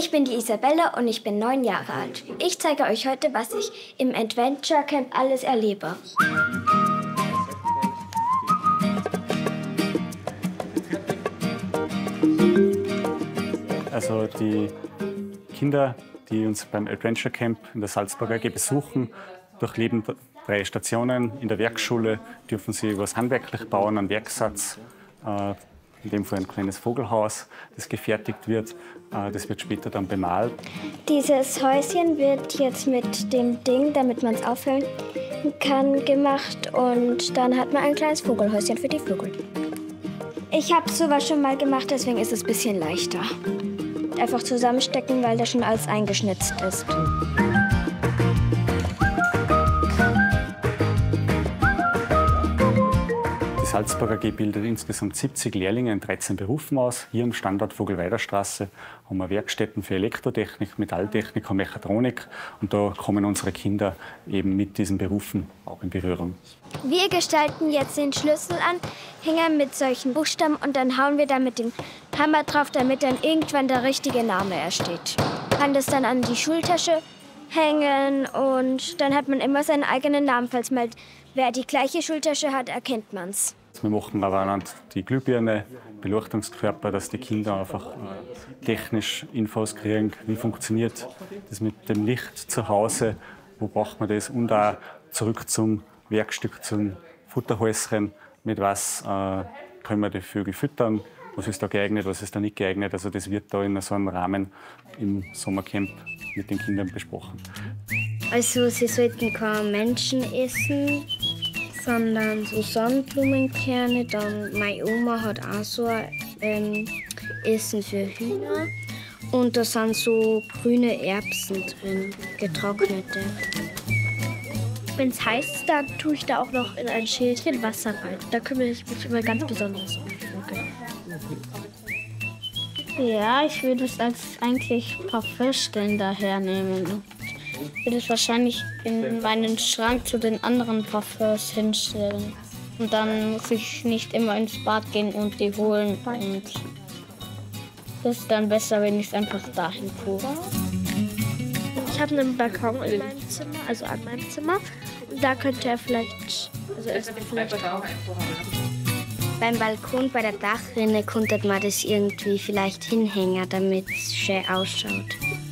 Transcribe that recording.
Ich bin die Isabella und ich bin 9 Jahre alt. Ich zeige euch heute, was ich im Adventure Camp alles erlebe. Also die Kinder, die uns beim Adventure Camp in der Salzburger AG besuchen, durchleben 3 Stationen. In der Werkschule dürfen sie was handwerklich bauen, einen Werksatz, in dem Fall ein kleines Vogelhaus, das gefertigt wird. Das wird später dann bemalt. Dieses Häuschen wird jetzt mit dem Ding, damit man es auffüllen kann, gemacht und dann hat man ein kleines Vogelhäuschen für die Vögel. Ich habe sowas schon mal gemacht, deswegen ist es ein bisschen leichter. Einfach zusammenstecken, weil da schon alles eingeschnitzt ist. Die Salzburger AG bildet insgesamt 70 Lehrlinge in 13 Berufen aus. Hier am Standort Vogelweiderstraße haben wir Werkstätten für Elektrotechnik, Metalltechnik und Mechatronik. Und da kommen unsere Kinder eben mit diesen Berufen auch in Berührung. Wir gestalten jetzt den Schlüsselanhänger mit solchen Buchstaben und dann hauen wir da mit dem Hammer drauf, damit dann irgendwann der richtige Name entsteht. Man kann das dann an die Schultasche hängen und dann hat man immer seinen eigenen Namen. Falls mal wer die gleiche Schultasche hat, erkennt man es. Wir machen aber anhand die Glühbirne, Beleuchtungskörper, dass die Kinder einfach technisch Infos kriegen, wie funktioniert das mit dem Licht zu Hause, wo braucht man das und auch zurück zum Werkstück, zum Futterhäuschen, mit was können wir die Vögel füttern, was ist da geeignet, was ist da nicht geeignet. Also das wird da in so einem Rahmen im Sommercamp mit den Kindern besprochen. Also sie sollten keine Menschen essen, sondern so Sonnenblumenkerne. Dann meine Oma hat auch so ein Essen für Hühner. Und da sind so grüne Erbsen drin, getrocknete. Wenn es heiß ist, dann tue ich da auch noch in ein Schälchen Wasser rein. Da kümmere ich mich immer ganz besonders um die Vögel. Ja, ich würde es als eigentlich Parfümstellen daher nehmen. Ich würde es wahrscheinlich in meinen Schrank zu den anderen Parfüms hinstellen. Und dann muss ich nicht immer ins Bad gehen und die holen. Und das ist dann besser, wenn ich es einfach dahin tue. Ich habe einen Balkon in meinem Zimmer, also an meinem Zimmer. Und da könnte er vielleicht, beim Balkon, bei der Dachrinne, könnte man das irgendwie vielleicht hinhängen, damit es schön ausschaut.